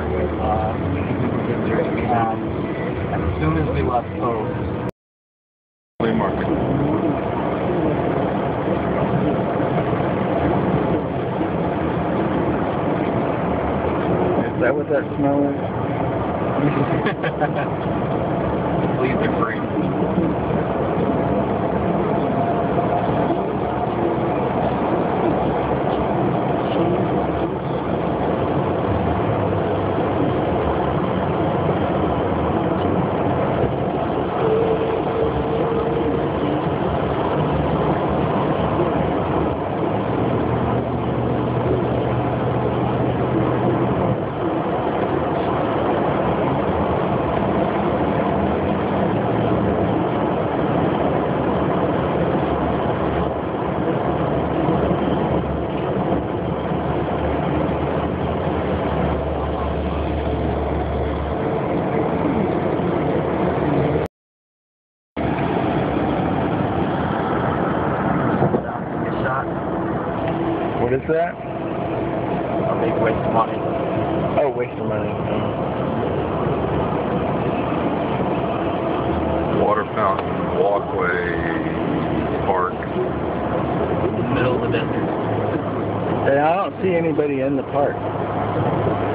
As soon as we left Cove. Flea market. Is that what that smell is? Leaves are free. What is that? A big waste of money. Oh, waste of money. Water fountain, walkway, park. Middle of the desert. Hey, I don't see anybody in the park.